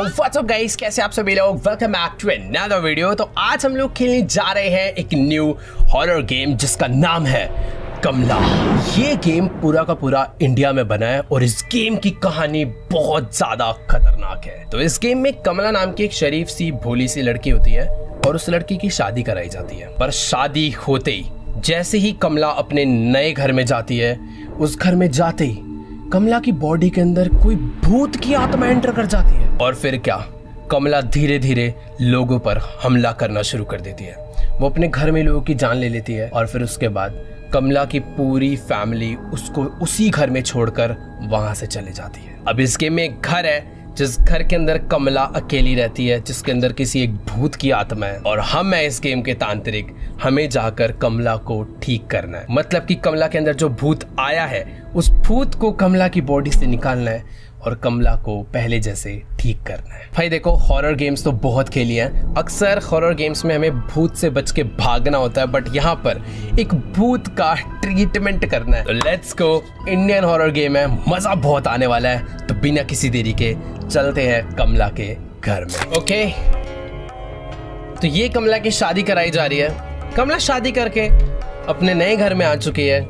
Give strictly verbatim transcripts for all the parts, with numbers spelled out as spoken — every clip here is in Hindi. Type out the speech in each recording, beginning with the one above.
व्हाट्स अप गाइस, कैसे आप सभी लोग। Welcome back to another video. तो आज हम लोग खेलने जा रहे हैं एक न्यू हॉरर गेम जिसका नाम है कमला। ये गेम पूरा का पूरा इंडिया में बना है और इस गेम की कहानी बहुत ज्यादा खतरनाक है। तो इस गेम में कमला नाम की एक शरीफ सी भोली सी लड़की होती है और उस लड़की की शादी कराई जाती है। पर शादी होते ही जैसे ही कमला अपने नए घर में जाती है, उस घर में जाते ही कमला की बॉडी के अंदर कोई भूत की आत्मा एंटर कर जाती है। और फिर क्या, कमला धीरे धीरे लोगों पर हमला करना शुरू कर देती है। वो अपने घर में लोगों की जान ले लेती है और फिर उसके बाद कमला की पूरी फैमिली उसको उसी घर में छोड़कर वहां से चले जाती है। अब इस गेम में एक घर है जिस घर के अंदर कमला अकेली रहती है, जिसके अंदर किसी एक भूत की आत्मा है और हम है इस गेम के तांत्रिक। हमें जाकर कमला को ठीक करना है। मतलब कि कमला के अंदर जो भूत आया है उस भूत को कमला की बॉडी से निकालना है और कमला को पहले जैसे ठीक करना है। भाई देखो, हॉरर गेम्स तो बहुत खेली हैं। अक्सर हॉरर गेम्स में हमें भूत से बच के भागना होता है, बट यहाँ पर एक भूत का ट्रीटमेंट करना है। तो let's go, Indian horror game है, मजा बहुत आने वाला है। तो बिना किसी देरी के चलते हैं कमला के घर में। ओके, तो ये कमला की शादी कराई जा रही है। कमला शादी करके अपने नए घर में आ चुकी है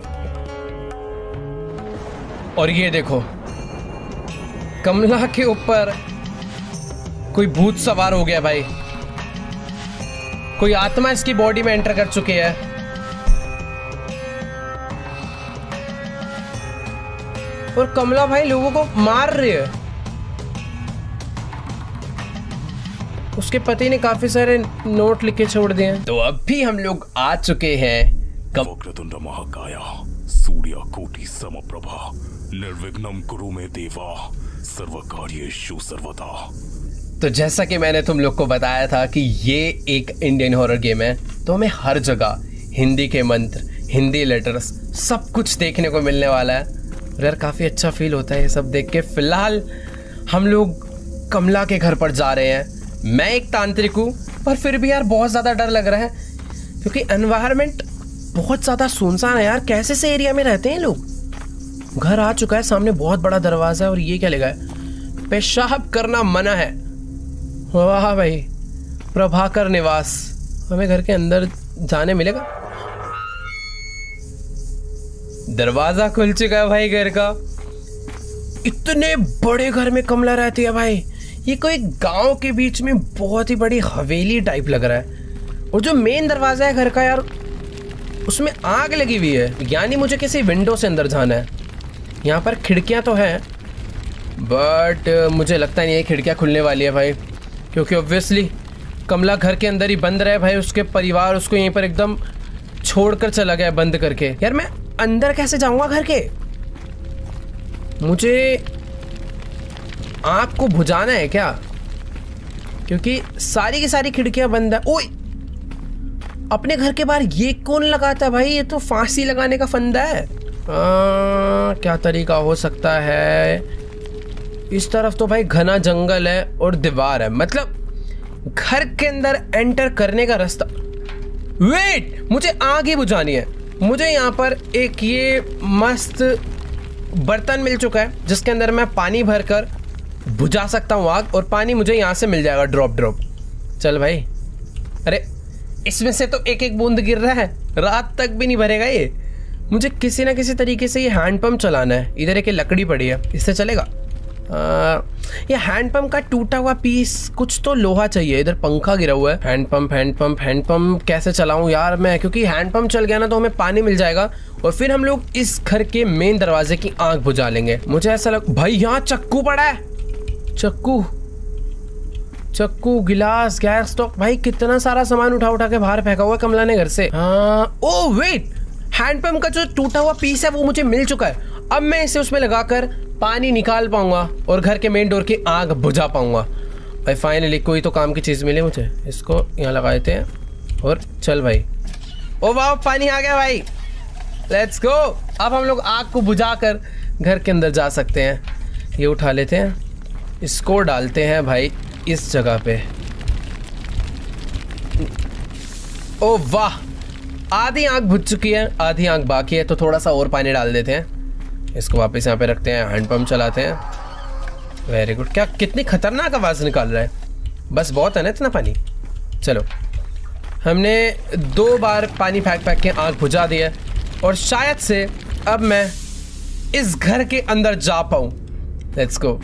और ये देखो, कमला के ऊपर कोई भूत सवार हो गया भाई। कोई आत्मा इसकी बॉडी में एंटर कर चुकी है। और कमला भाई लोगों को मार रही है। उसके पति ने काफी सारे नोट लिख के छोड़ दिए हैं। तो अभी हम लोग आ चुके हैं वक्रतुंड महाकाया सूर्य कोटि समप्रभा निर्विघ्नं कुरु मे देवा सर्वकार्येषु सर्वदा। तो जैसा कि मैंने तुम लोग को बताया था कि ये एक इंडियन हॉरर गेम है, तो हमें हर जगह हिंदी के मंत्र, हिंदी लेटर्स, सब कुछ देखने को मिलने वाला है। और यार काफ़ी अच्छा फील होता है ये सब देख के। फिलहाल हम लोग कमला के घर पर जा रहे हैं। मैं एक तांत्रिक हूँ, पर फिर भी यार बहुत ज़्यादा डर लग रहा है क्योंकि एनवायरनमेंट बहुत ज़्यादा सुनसान है यार। कैसे से एरिया में रहते हैं लोग। घर आ चुका है, सामने बहुत बड़ा दरवाजा है और ये क्या लिखा है, पेशाब करना मना है। वाह भाई, प्रभाकर निवास। हमें घर के अंदर जाने मिलेगा। दरवाजा खुल चुका है भाई घर का। इतने बड़े घर में कमला रहती है भाई। ये कोई गांव के बीच में बहुत ही बड़ी हवेली टाइप लग रहा है। और जो मेन दरवाजा है घर का यार, उसमें आग लगी हुई है, यानी मुझे किसी विंडो से अंदर जाना है। यहाँ पर खिड़कियाँ तो हैं, बट मुझे लगता नहीं है खिड़कियाँ खुलने वाली है भाई, क्योंकि ऑब्वियसली कमला घर के अंदर ही बंद रहे भाई। उसके परिवार उसको यहीं पर एकदम छोड़कर चला गया बंद करके। यार मैं अंदर कैसे जाऊँगा घर के। मुझे आँख को बुझाना है क्या, क्योंकि सारी की सारी खिड़कियाँ बंद है। ओए, अपने घर के बाहर ये कौन लगाता है भाई। ये तो फांसी लगाने का फंदा है। आ, क्या तरीका हो सकता है। इस तरफ तो भाई घना जंगल है और दीवार है, मतलब घर के अंदर एंटर करने का रास्ता। वेट, मुझे आग ही बुझानी है। मुझे यहाँ पर एक ये मस्त बर्तन मिल चुका है जिसके अंदर मैं पानी भरकर बुझा सकता हूँ आग, और पानी मुझे यहाँ से मिल जाएगा ड्रॉप ड्रॉप। चल भाई, अरे इसमें से तो एक एक बूंद गिर रहा है, रात तक भी नहीं भरेगा ये। मुझे किसी ना किसी तरीके से ये हैंड पंप चलाना है। इधर एक लकड़ी पड़ी है, इससे चलेगा। आ, ये हैंड पंप का टूटा हुआ पीस, कुछ तो लोहा चाहिए। इधर पंखा गिरा हुआ है। Hand pump hand pump hand pump कैसे चलाऊं यार मैं, क्योंकि हैंड पंप चल गया ना तो हमें पानी मिल जाएगा और फिर हम लोग इस घर के मेन दरवाजे की आंख बुझा लेंगे। मुझे ऐसा लग भाई, यहाँ चक्कू पड़ा है। चक्कू चक्कू गिलास, गैस स्टॉक, भाई कितना सारा सामान उठा उठा के बाहर फेंका हुआ कमला ने घर से। हाँ, ओ वेट, हैंड पंप का जो टूटा हुआ पीस है वो मुझे मिल चुका है। अब मैं इसे उसमें लगाकर पानी निकाल पाऊंगा और घर के मेन डोर की आग बुझा पाऊंगा। भाई फाइनली कोई तो काम की चीज़ मिली मुझे। इसको यहाँ लगा देते हैं और चल भाई। ओ वाह, पानी आ गया भाई, लेट्स गो। अब हम लोग आग को बुझाकर घर के अंदर जा सकते हैं। ये उठा लेते हैं, इसको डालते हैं भाई इस जगह पे। ओ वाह, आधी आग बुझ चुकी है, आधी आग बाकी है, तो थोड़ा सा और पानी डाल देते हैं। इसको वापस यहाँ पे रखते हैं, हैंड पंप चलाते हैं वेरी गुड। क्या कितनी खतरनाक आवाज निकाल रहा है। बस बहुत है ना इतना पानी। चलो हमने दो बार पानी फेंक फेंक के आंख बुझा दी है और शायद से अब मैं इस घर के अंदर जा पाऊं। Let's go.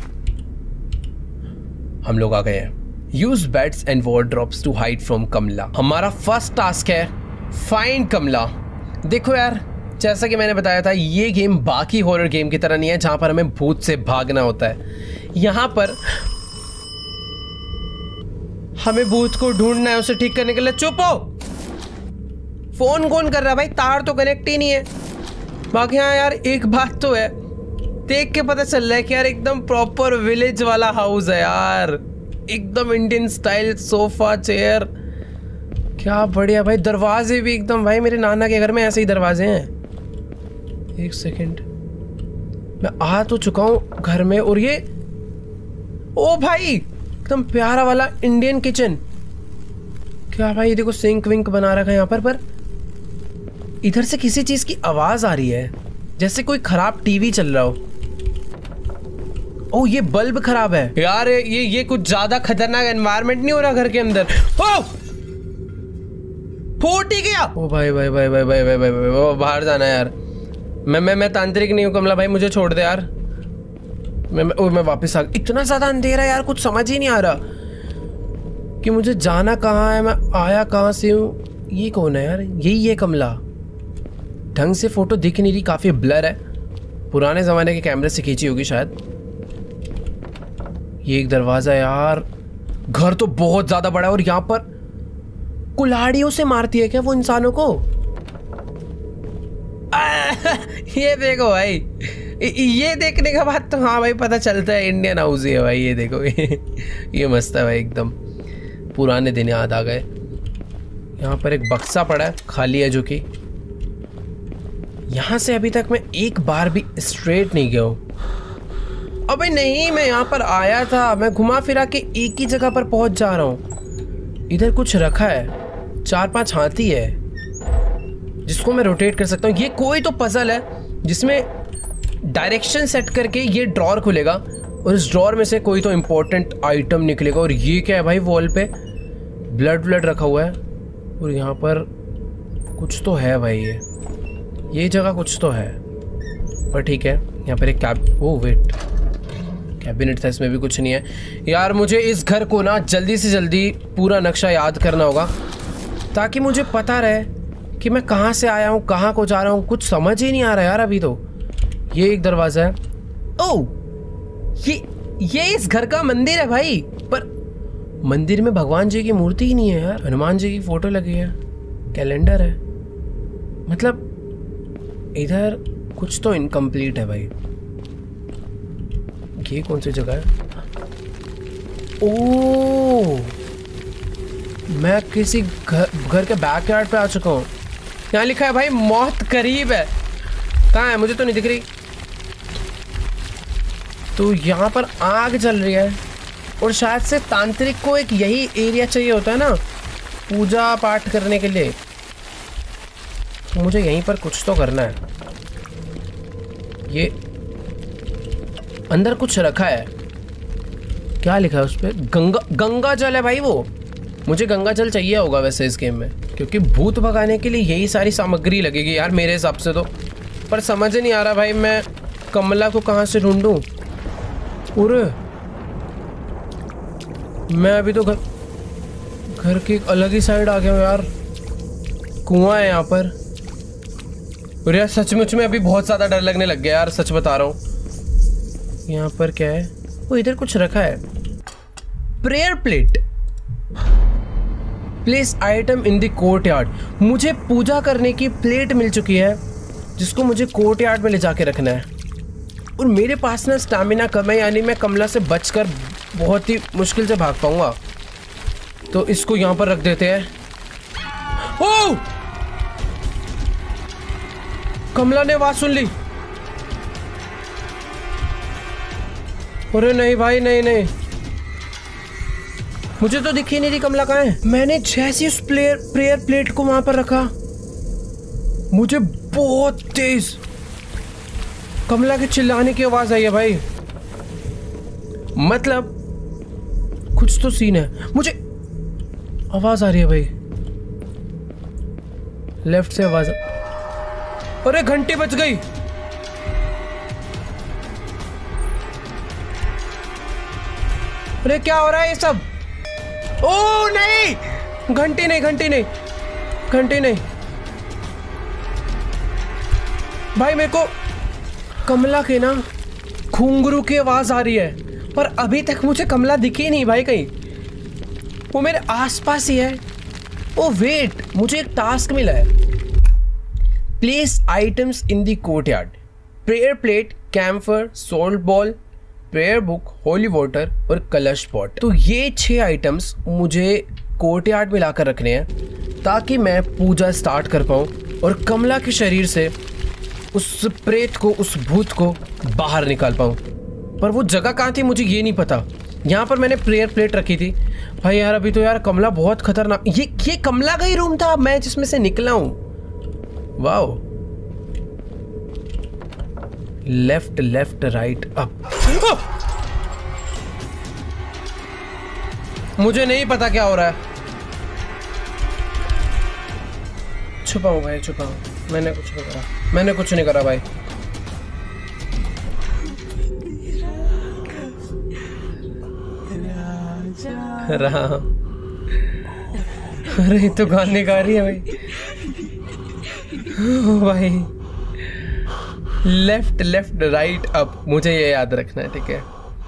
हम लोग आ गए हैं। Use beds and wardrobes to hide from Kamla. हमारा फर्स्ट टास्क है फाइंड कमला। देखो यार, जैसा कि मैंने बताया था, ये गेम बाकी हॉरर गेम की तरह नहीं है जहां पर हमें भूत से भागना होता है। यहां पर हमें भूत को ढूंढना है, उसे ठीक करने के लिए। चुप हो। फोन कौन कर रहा है भाई? तार तो कनेक्ट ही नहीं है। बाकी हाँ यार, एक बात तो है, देख के पता चल रहा है कि यार एकदम प्रॉपर विलेज वाला हाउस है यार। एकदम इंडियन स्टाइल, सोफा चेयर, क्या बढ़िया भाई। दरवाजे भी एकदम, भाई मेरे नाना के घर में ऐसे ही दरवाजे हैं। एक सेकंड, मैं आ तो चुका हूं घर में और ये, ओ भाई एकदम प्यारा वाला इंडियन किचन। क्या भाई, देखो सिंक विंक बना रखा है यहाँ पर। पर इधर से किसी चीज की आवाज आ रही है, जैसे कोई खराब टीवी चल रहा हो। ओ ये बल्ब खराब है यार। ये ये कुछ ज्यादा खतरनाक एनवायरनमेंट नहीं हो रहा घर के अंदर? ओ फूट ही गया। ओ भाई भाई भाई भाई भाई भाई भाई, भाई, भाई बाहर जाना है यार। मैं मैं मैं तांत्रिक नहीं हूँ कमला भाई, मुझे छोड़ दे यार। मैं मैं, ओ, मैं वापस आ गया। इतना ज्यादा अंधेरा यार, कुछ समझ ही नहीं आ रहा कि मुझे जाना कहाँ है, मैं आया कहाँ से हूँ। ये कौन है यार? यही है कमला। ढंग से फोटो दिख नहीं रही, काफी ब्लर है। पुराने जमाने के कैमरे से खींची होगी शायद। ये एक दरवाजा यार। घर तो बहुत ज्यादा बड़ा है और यहाँ पर कुल्हाड़ियों से मारती है क्या वो इंसानों को? ये देखो भाई, ये देखने के बाद तो हाँ भाई पता चलता है इंडियन हाउस ही है भाई। ये देखो ये मस्त है भाई, एकदम पुराने दिन याद आ गए। यहाँ पर एक बक्सा पड़ा है, खाली है, जो कि यहाँ से अभी तक मैं एक बार भी स्ट्रेट नहीं गया हूँ। अबे नहीं, मैं यहाँ पर आया था, मैं घुमा फिरा के एक ही जगह पर पहुंच जा रहा हूँ। इधर कुछ रखा है, चार पांच हाथी है जिसको मैं रोटेट कर सकता हूँ। ये कोई तो पजल है जिसमें डायरेक्शन सेट करके ये ड्रॉर खुलेगा और इस ड्रॉर में से कोई तो इम्पोर्टेंट आइटम निकलेगा। और ये क्या है भाई? वॉल पे ब्लड ब्लड रखा हुआ है और यहाँ पर कुछ तो है भाई। ये ये जगह कुछ तो है, पर ठीक है। यहाँ पर एक कैब, ओ वेट, कैबिनेट था, इसमें भी कुछ नहीं है यार। मुझे इस घर को ना जल्दी से जल्दी पूरा नक्शा याद करना होगा ताकि मुझे पता रहे कि मैं कहाँ से आया हूँ, कहाँ को जा रहा हूँ। कुछ समझ ही नहीं आ रहा यार अभी तो। ये एक दरवाजा है। ओह, ये ये इस घर का मंदिर है भाई, पर मंदिर में भगवान जी की मूर्ति ही नहीं है यार। हनुमान जी की फोटो लगी है, कैलेंडर है, मतलब इधर कुछ तो इनकम्प्लीट है भाई। ये कौन सी जगह है? ओह, मैं किसी घर घर के बैकयार्ड पे आ चुका हूँ। यहाँ लिखा है भाई मौत करीब है। कहाँ है? मुझे तो नहीं दिख रही। तो यहाँ पर आग जल रही है और शायद से तांत्रिक को एक यही एरिया चाहिए होता है ना पूजा पाठ करने के लिए। तो मुझे यहीं पर कुछ तो करना है। ये अंदर कुछ रखा है, क्या लिखा है उस पर? गंगा गंगा जल है भाई वो। मुझे गंगा जल चाहिए होगा वैसे इस गेम में, क्योंकि भूत भगाने के लिए यही सारी सामग्री लगेगी यार मेरे हिसाब से तो। पर समझ नहीं आ रहा भाई मैं कमला को कहाँ से ढूंढूं। अरे मैं अभी तो घर घर की एक अलग ही साइड आ गया हूँ यार। कुआं है यहाँ पर। अरे यार सचमुच में अभी बहुत ज़्यादा डर लगने लग गया यार, सच बता रहा हूँ। यहाँ पर क्या है? वो इधर कुछ रखा है, prayer plate. Place item in the courtyard. मुझे पूजा करने की प्लेट मिल चुकी है जिसको मुझे कोर्ट यार्ड में ले जाके रखना है। और मेरे पास ना स्टैमिना कम है, यानी मैं कमला से बचकर बहुत ही मुश्किल से भाग पाऊंगा। तो इसको यहाँ पर रख देते हैं। ओह! कमला ने आवाज सुन ली। अरे नहीं भाई, नहीं नहीं, मुझे तो दिख ही नहीं रही कमला कहाँ है। मैंने जैसे उस प्लेयर प्रेयर प्लेट को वहां पर रखा, मुझे बहुत तेज कमला के चिल्लाने की आवाज आई है भाई। मतलब कुछ तो सीन है। मुझे आवाज आ रही है भाई, लेफ्ट से आवाज। अरे घंटी बज गई। अरे क्या हो रहा है ये सब? ओ नहीं, घंटी नहीं, घंटी नहीं, घंटी नहीं भाई। मेरे को कमला के ना घुंघरू की आवाज आ रही है, पर अभी तक मुझे कमला दिखी नहीं भाई कहीं। वो मेरे आसपास ही है। ओ वेट, मुझे एक टास्क मिला है। Place items in the courtyard, prayer plate, camphor, salt ball, prayer book, holy water और कलश पॉट। तो ये छह आइटम्स मुझे कोर्टयार्ड में लाकर रखने हैं ताकि मैं पूजा स्टार्ट कर पाऊँ और कमला के शरीर से उस प्रेत को, उस भूत को बाहर निकाल पाऊँ। पर वो जगह कहाँ थी मुझे ये नहीं पता। यहाँ पर मैंने प्रेयर प्लेट रखी थी भाई। यार अभी तो यार कमला बहुत खतरनाक। ये ये कमला का ही रूम था मैं जिसमें से निकला हूँ। Wow, left left right up. मुझे नहीं पता क्या हो रहा है। छुपाऊं भाई, छुपाऊं। मैंने कुछ नहीं करा, मैंने कुछ नहीं करा भाई। राम, अरे तो गाने गा रही है भाई। ओ भाई, लेफ्ट लेफ्ट राइट अप, मुझे ये याद रखना है, ठीक है।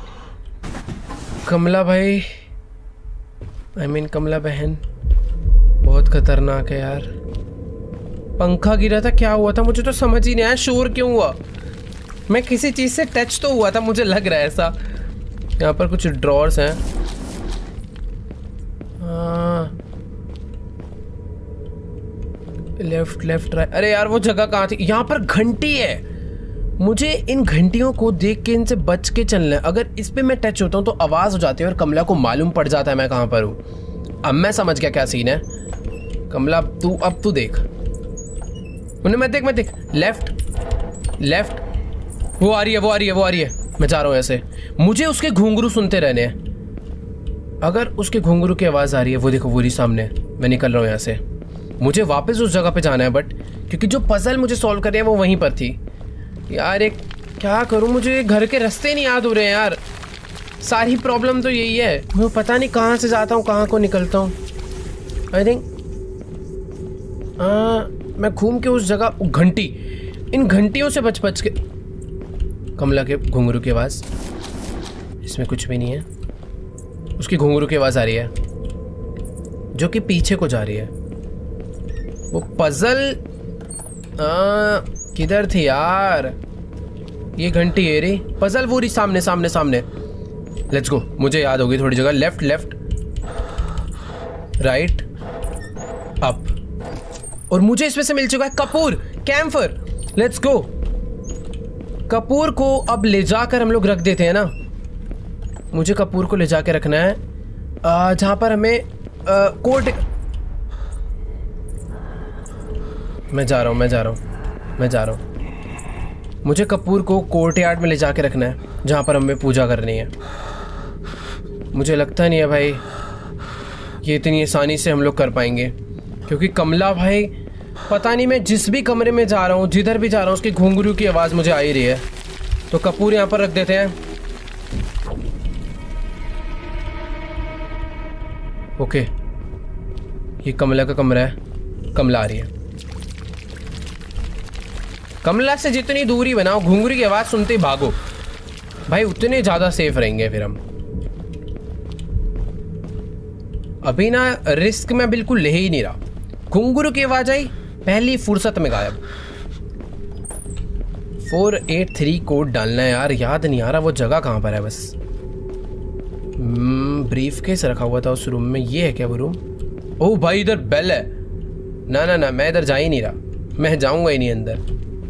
कमला भाई, I I mean mean, Kamla बहन बहुत खतरनाक है यार। पंखा गिरा था, क्या हुआ था मुझे तो समझ ही नहीं आया। शोर क्यों हुआ? मैं किसी चीज से टच तो हुआ था, मुझे लग रहा है ऐसा। यहाँ पर कुछ ड्रॉर्स हैं। Left left right. अरे यार वो जगह कहाँ थी? यहाँ पर घंटी है। मुझे इन घंटियों को देख के इनसे बच के चलना है। अगर इस पे मैं टच होता हूँ तो आवाज हो जाती है और कमला को मालूम पड़ जाता है मैं कहाँ पर हूँ। अब मैं समझ गया क्या सीन है। कमला तू अब तू देख, उन्हें मैं देख मैं देख लेफ्ट लेफ्ट। वो आ रही है, वो आ रही है, वो आ रही है। मैं जा रहा हूँ ऐसे। मुझे उसके घुंघरू सुनते रहने हैं। अगर उसके घुंघरू की आवाज आ रही है, वो देखो वो रही सामने। मैं निकल रहा हूँ यहाँ से। मुझे वापस उस जगह पे जाना है, बट क्योंकि जो पजल मुझे सॉल्व करनी है वो वहीं पर थी। यार एक क्या करूं, मुझे घर के रास्ते नहीं याद हो रहे हैं यार। सारी प्रॉब्लम तो यही है। मैं पता नहीं कहाँ से जाता हूँ कहाँ को निकलता हूँ। आई थिंक मैं घूम के उस जगह, घंटी, इन घंटियों से बच बच के। कमला के घुंघरू की आवाज़, इसमें कुछ भी नहीं है। उसकी घुंघरू की आवाज़ आ रही है जो कि पीछे को जा रही है। वो पजल किधर थी यार? ये घंटी है रे, पजल वो रही सामने सामने सामने। लेट्स गो, मुझे याद होगी थोड़ी जगह। Left left right up. और मुझे इसमें से मिल चुका है कपूर, कैम्फर। Let's go. कपूर को अब ले जाकर हम लोग रख देते हैं ना। मुझे कपूर को ले जाकर रखना है जहां पर हमें आ, कोर्ट। मैं जा रहा हूं, मैं जा रहा हूं, मैं जा रहा हूं। मुझे कपूर को कोर्टयार्ड में ले जाके रखना है जहां पर हमें पूजा करनी है। मुझे लगता नहीं है भाई ये इतनी आसानी से हम लोग कर पाएंगे, क्योंकि कमला भाई पता नहीं, मैं जिस भी कमरे में जा रहा हूँ, जिधर भी जा रहा हूँ, उसकी घुंघरू की आवाज़ मुझे आ ही रही है। तो कपूर यहाँ पर रख देते हैं। ओके, ये कमला का कमरा है। कमला आ रही है। कमला से जितनी दूरी बनाओ, घुंघरू की आवाज़ सुनते ही भागो भाई, उतने ज़्यादा सेफ रहेंगे फिर हम। अभी ना रिस्क मैं बिल्कुल ले ही नहीं रहा। घुंघरू की आवाज़ आई, पहली फुर्सत में गायब। फोर एट थ्री कोड डालना है यार, याद नहीं आ रहा वो जगह कहाँ पर है। बस ब्रीफ केस रखा हुआ था उस रूम में। ये है क्या वो रूम? ओह भाई इधर बेल है। ना ना ना, मैं इधर जा ही नहीं रहा, मैं जाऊंगा ही नहीं अंदर।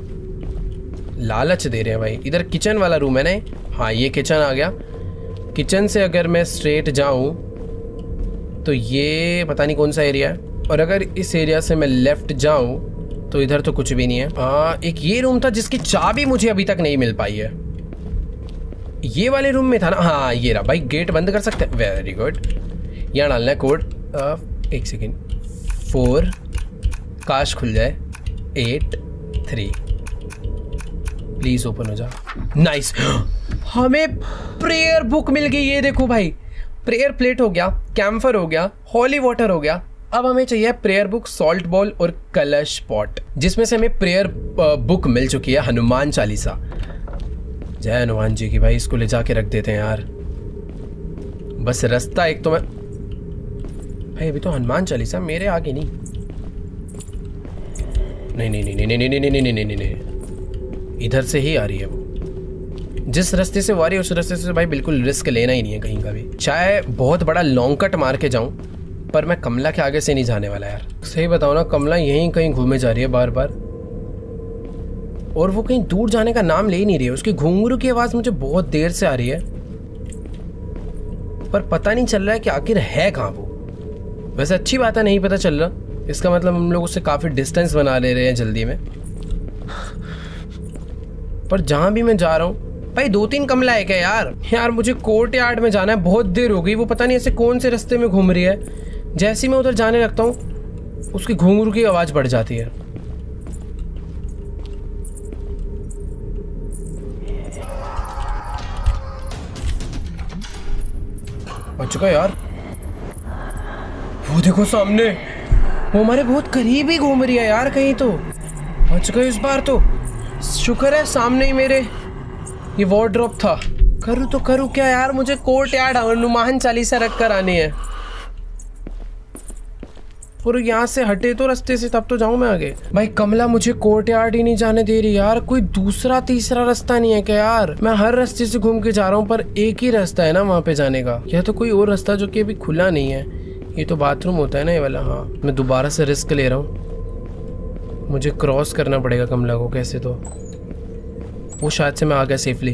लालच दे रहे हैं भाई। इधर किचन वाला रूम है ना। हाँ ये किचन आ गया। किचन से अगर मैं स्ट्रेट जाऊं तो ये पता नहीं कौन सा एरिया है, और अगर इस एरिया से मैं लेफ्ट जाऊं तो इधर तो कुछ भी नहीं है। हाँ एक ये रूम था जिसकी चाबी मुझे अभी तक नहीं मिल पाई है। ये वाले रूम में था ना? हाँ ये रहा भाई, गेट बंद कर सकते हैं। Very good. यहाँ डालना है कोड, एक सेकेंड, फोर, काश खुल जाए, एट थ्री, प्लीज ओपन हो जा। नाइस, हमें प्रेयर बुक मिल गई। ये देखो भाई, प्रेयर प्लेट हो गया, कैम्फर हो गया, हॉली वाटर हो गया। अब हमें चाहिए प्रेयर बुक, सॉल्ट बॉल और कलश पॉट, जिसमें से हमें प्रेयर बुक मिल चुकी है, हनुमान चालीसा। जय हनुमान जी की। भाई इसको ले जाके रख देते हैं यार। बस रास्ता एक तो मैं, भाई अभी तो हनुमान चालीसा मेरे आगे नहीं। नहीं नहीं नहीं नहीं नहीं नहीं नहीं नहीं नहीं नहीं, इधर से ही आ रही है वो। जिस रास्ते से वो आ रही है उस रास्ते से भाई बिल्कुल रिस्क लेना ही नहीं है कहीं का भी। चाहे बहुत बड़ा लॉन्ग कट मार के जाऊं, पर मैं कमला के आगे से नहीं जाने वाला यार। सही बताओ ना, कमला यहीं कहीं घूमे जा रही है बार बार, और वो कहीं दूर जाने का नाम ले ही नहीं रही है। उसकी घुंघरू की आवाज मुझे बहुत देर से आ रही है, पर पता नहीं चल रहा है कि आखिर है कहाँ वो। वैसे अच्छी बात है, नहीं पता चल रहा, इसका मतलब हम लोग उससे काफी डिस्टेंस बना ले रहे हैं जल्दी में। पर जहां भी मैं जा रहा हूँ भाई, दो तीन कमला है क्या यार? यार मुझे कोर्ट यार्ड में जाना है, बहुत देर हो गई। वो पता नहीं ऐसे कौन से रास्ते में घूम रही है, जैसे ही मैं उधर जाने लगता हूँ उसकी घुंघरू की आवाज बढ़ जाती है। बच चुका यार। वो देखो सामने, वो हमारे बहुत करीब ही घूम रही है यार कहीं तो। बच गए इस बार तो, शुक्र है सामने ही मेरे ये वार्डरोब था। करूँ तो करूँ क्या यार, मुझे कोर्ट यार्ड हनुमान चालीसा रख कर आनी है। और यहाँ से हटे तो रास्ते से, तब तो जाऊँ मैं आगे। भाई कमला मुझे कोर्ट यार्ड ही नहीं जाने दे रही यार। कोई दूसरा तीसरा रास्ता नहीं है क्या यार? मैं हर रास्ते से घूम के जा रहा हूँ, पर एक ही रास्ता है ना वहाँ पे जाने का। या तो कोई और रास्ता जो कि अभी खुला नहीं है। ये तो बाथरूम होता है ना ये वाला। हाँ, मैं दोबारा से रिस्क ले रहा हूँ। मुझे क्रॉस करना पड़ेगा कमला को कैसे तो। वो शायद से मैं आ गया सेफली।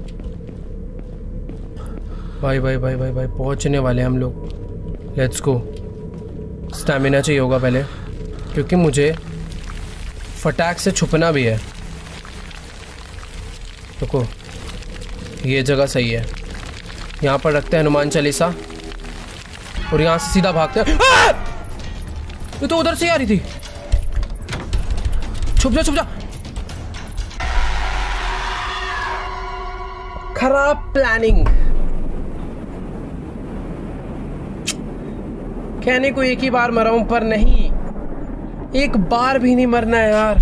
भाई भाई भाई भाई भाई पहुंचने वाले हम लोग। Let's go. स्टैमिना चाहिए होगा पहले, क्योंकि मुझे फटाक से छुपना भी है। रुको, ये जगह सही है। यहाँ पर रखते हैं हनुमान चालीसा और यहाँ से सीधा भागते हैं। ये तो उधर से ही आ रही थी। छुप जा छुप जा। खराब प्लानिंग। कहने को एक ही बार मरा हूं, पर नहीं, एक बार भी नहीं मरना है यार।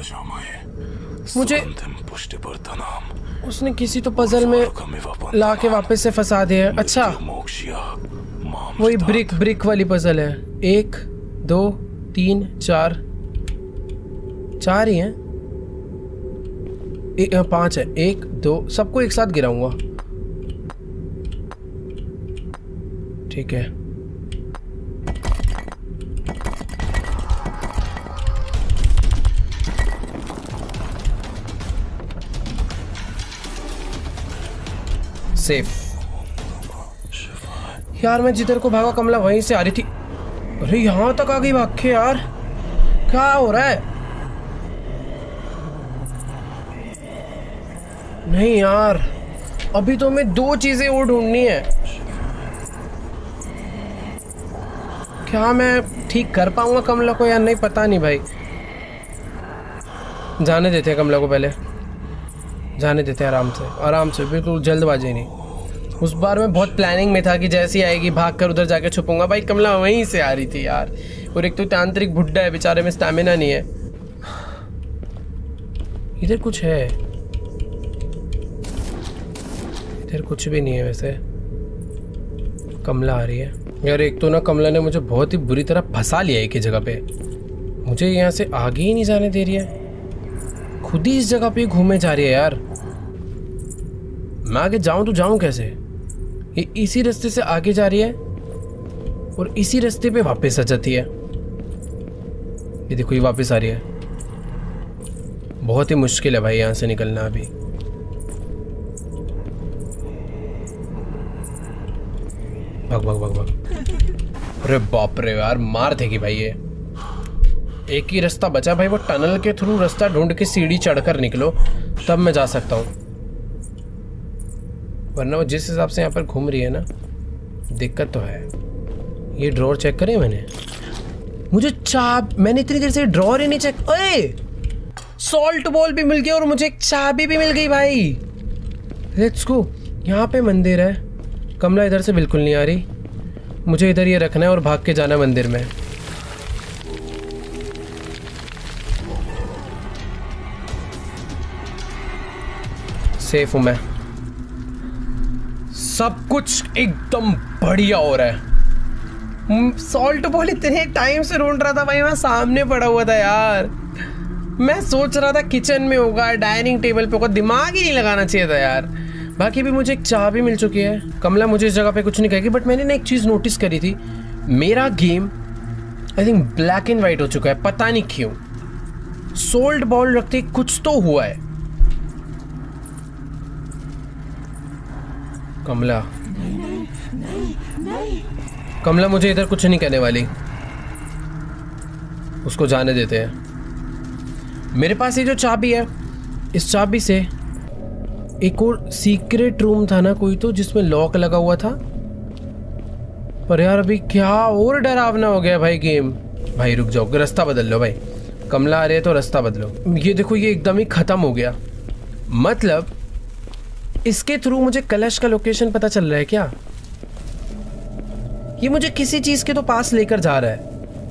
मुझे उसने किसी तो पजल में ला के वापस से फंसा दिया। अच्छा, वही ब्रिक ब्रिक वाली पजल है। एक दो तीन चार, चार ही हैं। ए, पांच है। एक दो, सबको एक साथ गिराऊंगा। ठीक है। सेफ। यार मैं जिधर को भागा कमला वहीं से आ रही थी। अरे यहां तक आ गई भाग के यार, क्या हो रहा है? नहीं यार, अभी तो हमें दो चीजें और ढूंढनी है। क्या मैं ठीक कर पाऊंगा कमला को या नहीं, पता नहीं भाई। जाने देते हैं कमला को, पहले जाने देते हैं आराम से आराम से, बिल्कुल जल्दबाजी नहीं। उस बार मैं बहुत प्लानिंग में था कि जैसे ही आएगी भाग कर उधर जाके छुपूंगा। भाई कमला वहीं से आ रही थी यार, और एक तो तांत्रिक बुड्ढा है बेचारे में स्टैमिना नहीं है। इधर कुछ है? इधर कुछ भी नहीं है वैसे। कमला आ रही है यार। एक तो ना कमला ने मुझे बहुत ही बुरी तरह फंसा लिया एक ही जगह पे। मुझे यहाँ से आगे ही नहीं जाने दे रही है, खुद ही इस जगह पे घूमे जा रही है यार। मैं आगे जाऊं तो जाऊं कैसे? ये इसी रास्ते से आगे जा रही है और इसी रास्ते पे वापस आ जाती है। ये देखो, ये वापस आ रही है। बहुत ही मुश्किल है भाई यहाँ से निकलना अभी। भाग भाग भाग भाग। अरे बाप रे यार, मार देगी भाई ये। एक ही रास्ता बचा भाई, वो टनल के थ्रू रास्ता ढूंढ के सीढ़ी चढ़कर निकलो, तब मैं जा सकता हूँ। वरना वो जिस हिसाब से यहाँ पर घूम रही है ना, दिक्कत तो है। ये ड्रॉर चेक करें मैंने, मुझे चाबी, मैंने इतनी देर से ड्रॉर ही नहीं चेक। अरे सॉल्ट बॉल भी मिल गया और मुझे एक चाबी भी मिल गई भाई। Let's go. यहाँ पे मंदिर है। कमला इधर से बिल्कुल नहीं आ रही, मुझे इधर ये रखना है और भाग के जाना है मंदिर में। सेफ हूं मैं, सब कुछ एकदम बढ़िया हो रहा है। सॉल्ट बॉल इतने टाइम से ढूंढ रहा था भाई, मैं सामने पड़ा हुआ था यार। मैं सोच रहा था किचन में होगा, डाइनिंग टेबल पे होगा, दिमाग ही नहीं लगाना चाहिए था यार। बाकी भी मुझे एक चाबी मिल चुकी है। कमला मुझे इस जगह पे कुछ नहीं कहेगी, बट मैंने ना एक चीज़ नोटिस करी थी, मेरा game I think black and white हो चुका है, पता नहीं क्यों। सोल्ट बॉल रखते कुछ तो हुआ है। कमला कमला मुझे इधर कुछ नहीं कहने वाली, उसको जाने देते हैं। मेरे पास ये जो चाबी है, इस चाबी से एक और सीक्रेट रूम था ना कोई तो, जिसमें लॉक लगा हुआ था। पर यार अभी क्या और डरावना हो गया भाई गेम। भाई रुक जाओ, रास्ता बदल लो भाई। कमला आ रही है तो रास्ता बदलो। ये देखो, ये एकदम ही खत्म हो गया। मतलब इसके थ्रू मुझे कलश का लोकेशन पता चल रहा है क्या? ये मुझे किसी चीज के तो पास लेकर जा रहा है।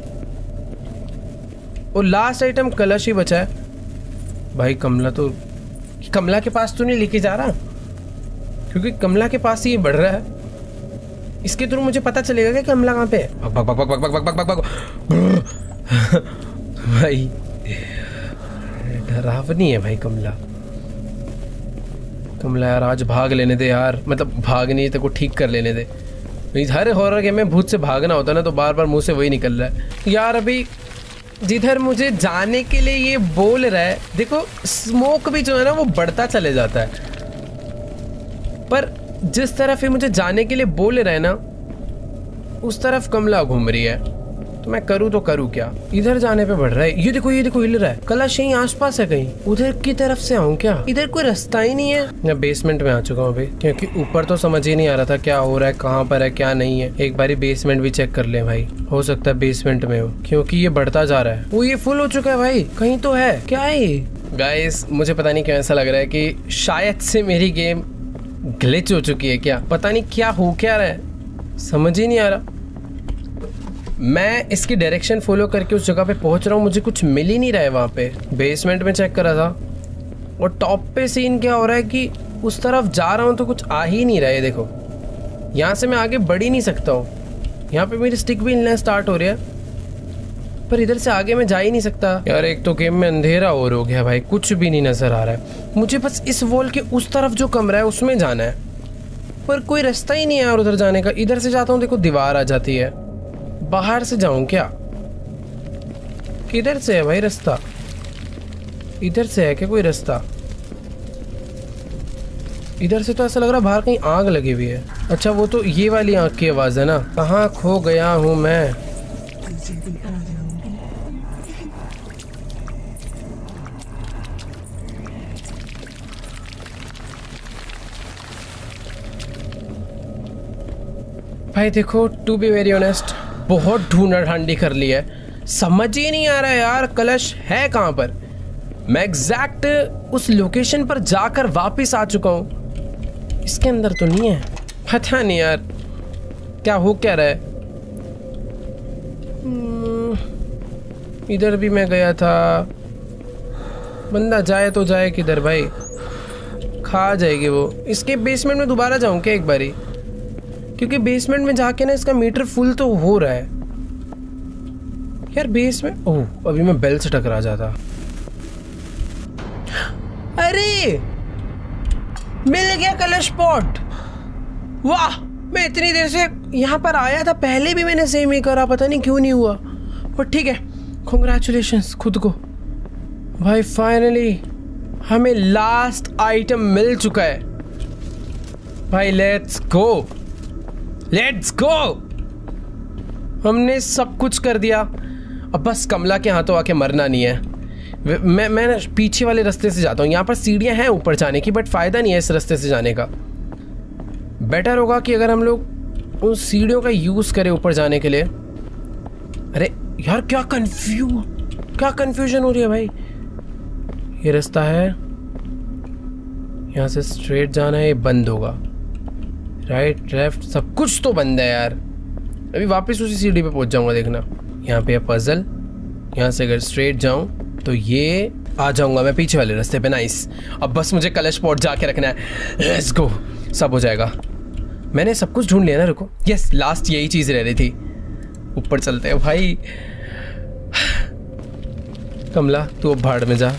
और लास्ट आइटम कलश ही बचा है। भाई कमला तो, कमला के पास तो नहीं लेके जा रहा, क्योंकि कमला के पास ही ये बढ़ रहा है। इसके थ्रू मुझे पता चलेगा कि कमला कहाँ पे है। भग भग भग भग भग भग भग भग भाई डरावनी है भाई कमला। कमला यार आज भाग लेने दे यार, मतलब भाग नहीं तेरे को ठीक कर लेने दे। हर हॉरर गेम में भूत से भागना होता है ना, तो बार बार मुंह से वही निकल रहा है यार। अभी जिधर मुझे जाने के लिए ये बोल रहा है, देखो स्मोक भी जो है ना वो बढ़ता चले जाता है, पर जिस तरफ ये मुझे जाने के लिए बोल रहा है ना, उस तरफ कमला घूम रही है। तो मैं करूँ तो करूँ क्या? इधर जाने पे बढ़ रहा है। ये देखो, ये देखो हिल रहा है। कलश यहीं आसपास है कहीं, उधर की तरफ से आऊँ क्या? इधर कोई रास्ता ही नहीं है। मैं बेसमेंट में आ चुका हूँ अभी, क्योंकि ऊपर तो समझ ही नहीं आ रहा था क्या हो रहा है, कहाँ पर है क्या नहीं है। एक बारी बेसमेंट भी चेक कर ले भाई, हो सकता है बेसमेंट में हो, क्योंकि ये बढ़ता जा रहा है। वो ये फुल हो चुका है भाई, कहीं तो है। क्या है ये? गाइस मुझे पता नहीं क्यों ऐसा लग रहा है कि शायद से मेरी गेम ग्लिच हो चुकी है क्या, पता नहीं क्या हो क्या रहा है, समझ ही नहीं आ रहा। मैं इसकी डायरेक्शन फॉलो करके उस जगह पे पहुंच रहा हूँ, मुझे कुछ मिल ही नहीं रहा है वहाँ पे। बेसमेंट में चेक करा था, और टॉप पे सीन क्या हो रहा है कि उस तरफ जा रहा हूँ तो कुछ आ ही नहीं रहा है। देखो यहाँ से मैं आगे बढ़ ही नहीं सकता हूँ, यहाँ पे मेरी स्टिक भी हिलना स्टार्ट हो रहा है, पर इधर से आगे मैं जा ही नहीं सकता। यार एक तो गेम में अंधेरा और हो गया भाई, कुछ भी नहीं नजर आ रहा है। मुझे बस इस वॉल के उस तरफ जो कमरा है उसमें जाना है, पर कोई रास्ता ही नहीं है यार उधर जाने का। इधर से जाता हूँ, देखो दीवार आ जाती है। बाहर से जाऊं क्या? किधर से है भाई रास्ता? इधर से है क्या कोई रास्ता? इधर से तो ऐसा लग रहा है बाहर कहीं आग लगी हुई है। अच्छा वो तो ये वाली आग की आवाज है ना। कहाँ खो गया हूं मैं? भाई देखो, टू बी वेरी ऑनेस्ट, बहुत ढूंढा ढांडी कर ली है, समझ ही नहीं आ रहा है यार कलश है कहाँ पर। मैं एग्जैक्ट उस लोकेशन पर जाकर वापस आ चुका हूँ, इसके अंदर तो नहीं है। पता नहीं यार क्या हो क्या रहा है। इधर भी मैं गया था, बंदा जाए तो जाए किधर भाई, खा जाएगी वो। इसके बेसमेंट में दोबारा जाऊं क्या एक बारी? क्योंकि बेसमेंट में जाके ना इसका मीटर फुल तो हो रहा है यार। बेसमेंट, ओह अभी मैं बेल से टकरा जाता। अरे मिल गया कलश पॉट, वाह। मैं इतनी देर से यहाँ पर आया था, पहले भी मैंने सेम ही करा, पता नहीं क्यों नहीं हुआ, पर ठीक है। कॉन्ग्रेचुलेशंस खुद को भाई, फाइनली हमें लास्ट आइटम मिल चुका है भाई। Let's go, let's go. हमने सब कुछ कर दिया, अब बस कमला के हाथों आके मरना नहीं है। मैं मैं पीछे वाले रास्ते से जाता हूँ। यहाँ पर सीढ़ियाँ हैं ऊपर जाने की, बट फ़ायदा नहीं है इस रास्ते से जाने का। बेटर होगा कि अगर हम लोग उन सीढ़ियों का यूज करें ऊपर जाने के लिए। अरे यार क्या कंफ्यूज क्या कंफ्यूजन हो रही है भाई। ये रास्ता है, यहाँ से स्ट्रेट जाना है, ये बंद होगा। राइट लेफ्ट सब कुछ तो बंद है यार। अभी वापस उसी सीढ़ी पे पहुंच जाऊंगा, देखना। यहाँ पे है पजल, यहाँ से अगर स्ट्रेट जाऊं तो ये आ जाऊंगा मैं पीछे वाले रास्ते पे। नाइस। अब बस मुझे कलश पॉट जाके रखना है। लेट्स गो, सब हो जाएगा। मैंने सब कुछ ढूंढ लिया ना, रुको। यस, लास्ट यही चीज रह रही थी। ऊपर चलते हैं भाई। कमला तू अब भाड़ में जा।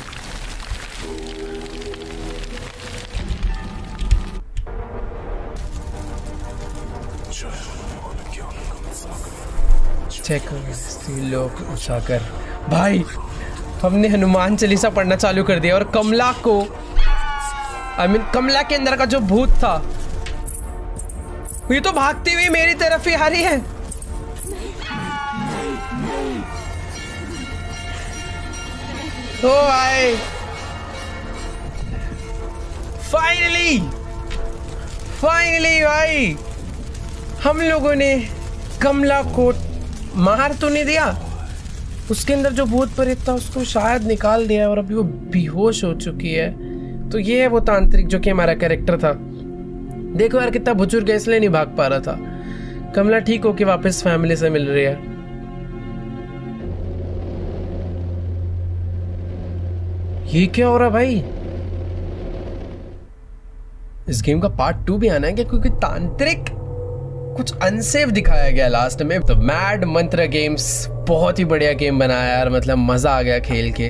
चेक लोग उछाकर भाई, हमने हनुमान चालीसा पढ़ना चालू कर दिया और कमला को I I mean mean, Kamla के अंदर का जो भूत था ये तो भागती हुई मेरी तरफ ही आ रही है। ओ भाई फाइनली फाइनली भाई हम लोगों ने कमला को मार तो नहीं दिया, उसके अंदर जो भूत प्रेत था उसको शायद निकाल दिया और अभी वो बेहोश हो चुकी है। तो ये है वो तांत्रिक जो कि हमारा कैरेक्टर था। देखो यार कितना बुजुर्ग है, इसलिए नहीं भाग पा रहा था। कमला ठीक होके वापस फैमिली से मिल रही है। ये क्या हो रहा भाई? इस गेम का पार्ट टू भी आना है क्या? क्योंकि तांत्रिक कुछ अनसेफ दिखाया गया लास्ट में। तो मैड मंत्र गेम्स बहुत ही बढ़िया गेम बनाया यार, मतलब मजा आ गया खेल के।